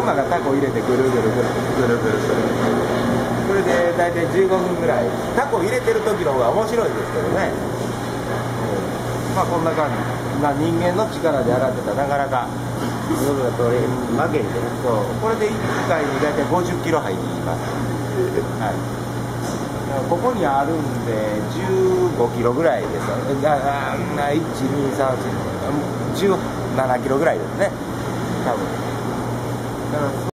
の中タコ入れてぐるぐるぐるぐるぐるぐる、これで大体15分ぐらい。タコ入れてる時の方が面白いですけどね、まあこんな感じ、まあ、人間の力で洗ってたらなかなか色が取れ負けんで、そうこれで1回に大体50キロ入ります、はい、ここにあるんで15キロぐらいですよね。12317キロぐらいですね多分。だから